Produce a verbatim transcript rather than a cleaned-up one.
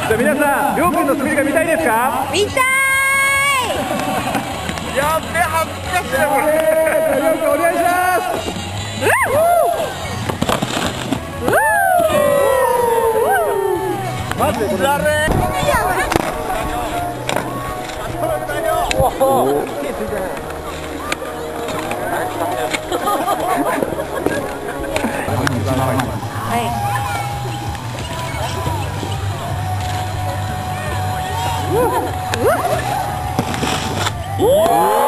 じゃあ皆さん、りょうくんの滑りが見たいですか？ 見たーい。 やっべ、恥ずかしいなこれ。りょうくんお願いします。マジでこれ。おお。 はい。うわ。